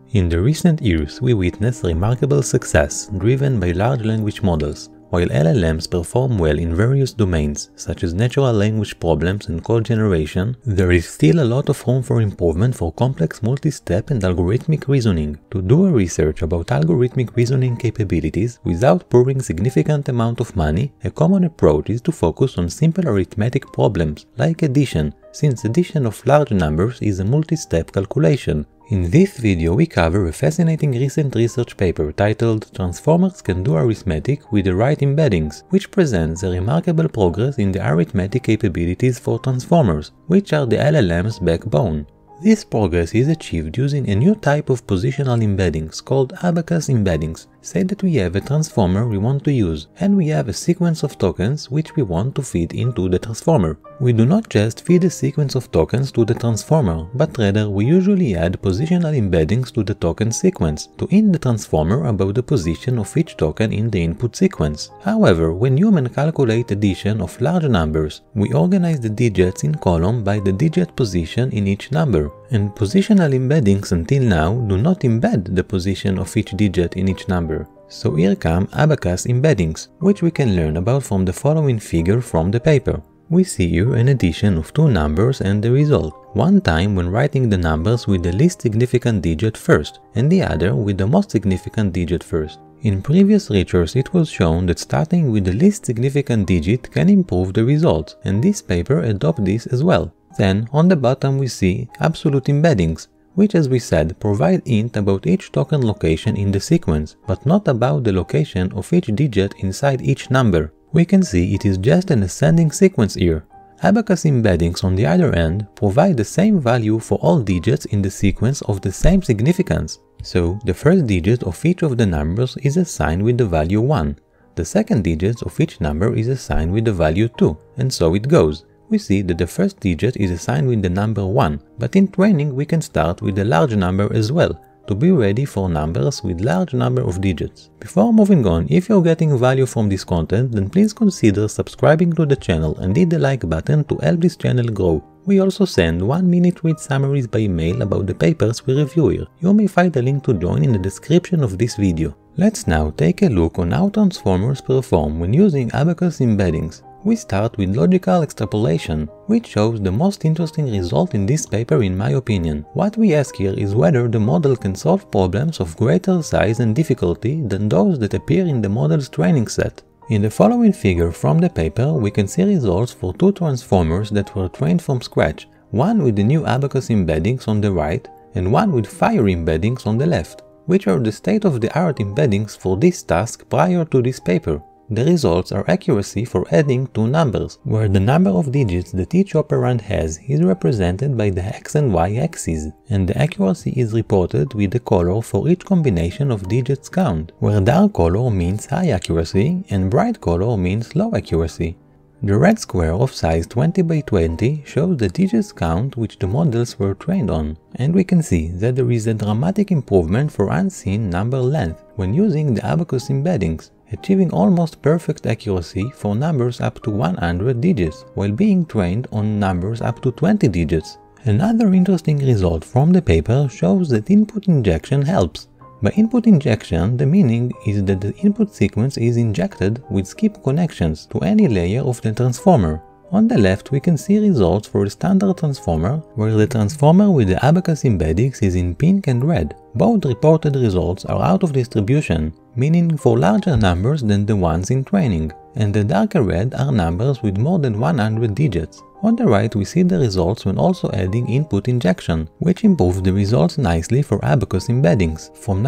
In the recent years, we witnessed remarkable success driven by large language models. While LLMs perform well in various domains, such as natural language problems and code generation, there is still a lot of room for improvement for complex multi-step and algorithmic reasoning. To do a research about algorithmic reasoning capabilities without pouring significant amount of money, a common approach is to focus on simple arithmetic problems, like addition, since addition of large numbers is a multi-step calculation. In this video we cover a fascinating recent research paper titled Transformers Can Do Arithmetic with the Right Embeddings, which presents a remarkable progress in the arithmetic capabilities for transformers, which are the LLM's backbone. This progress is achieved using a new type of positional embeddings called Abacus Embeddings. Say that we have a transformer we want to use, and we have a sequence of tokens which we want to feed into the transformer. We do not just feed a sequence of tokens to the transformer, but rather we usually add positional embeddings to the token sequence to hint the transformer about the position of each token in the input sequence. However, when humans calculate addition of large numbers, we organize the digits in column by the digit position in each number, and positional embeddings until now do not embed the position of each digit in each number. So here come Abacus Embeddings, which we can learn about from the following figure from the paper. We see here an addition of two numbers and the result, one time when writing the numbers with the least significant digit first, and the other with the most significant digit first. In previous research it was shown that starting with the least significant digit can improve the results, and this paper adopts this as well. Then, on the bottom we see absolute embeddings, which as we said provide hint about each token location in the sequence, but not about the location of each digit inside each number. We can see it is just an ascending sequence here. Abacus embeddings on the other end provide the same value for all digits in the sequence of the same significance. So, the first digit of each of the numbers is assigned with the value 1, the second digit of each number is assigned with the value 2, and so it goes. We see that the first digit is assigned with the number 1, but in training we can start with a large number as well, to be ready for numbers with large number of digits. Before moving on, if you're getting value from this content, then please consider subscribing to the channel and hit the like button to help this channel grow. We also send 1-minute read summaries by email about the papers we review here. You may find a link to join in the description of this video. Let's now take a look on how transformers perform when using Abacus Embeddings. We start with logical extrapolation, which shows the most interesting result in this paper in my opinion. What we ask here is whether the model can solve problems of greater size and difficulty than those that appear in the model's training set. In the following figure from the paper, we can see results for two transformers that were trained from scratch, one with the new Abacus embeddings on the right and one with fire embeddings on the left, which are the state-of-the-art embeddings for this task prior to this paper. The results are accuracy for adding two numbers, where the number of digits that each operand has is represented by the x and y axes, and the accuracy is reported with the color for each combination of digits count, where dark color means high accuracy and bright color means low accuracy. The red square of size 20 by 20 shows the digits count which the models were trained on, and we can see that there is a dramatic improvement for unseen number length when using the Abacus embeddings, achieving almost perfect accuracy for numbers up to 100 digits, while being trained on numbers up to 20 digits. Another interesting result from the paper shows that input injection helps. By input injection, the meaning is that the input sequence is injected with skip connections to any layer of the transformer. On the left we can see results for a standard transformer, where the transformer with the Abacus embeddings is in pink and red. Both reported results are out of distribution, meaning for larger numbers than the ones in training, and the darker red are numbers with more than 100 digits. On the right we see the results when also adding input injection, which improves the results nicely for Abacus embeddings, from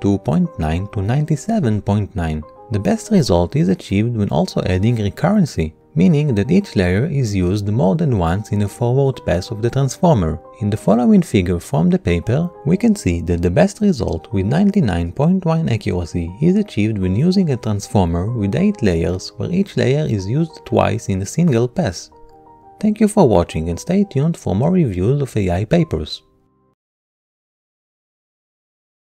92.9 to 97.9. The best result is achieved when also adding recurrency, meaning that each layer is used more than once in a forward pass of the transformer. In the following figure from the paper, we can see that the best result with 99.1 accuracy is achieved when using a transformer with 8 layers, where each layer is used twice in a single pass. Thank you for watching and stay tuned for more reviews of AI papers.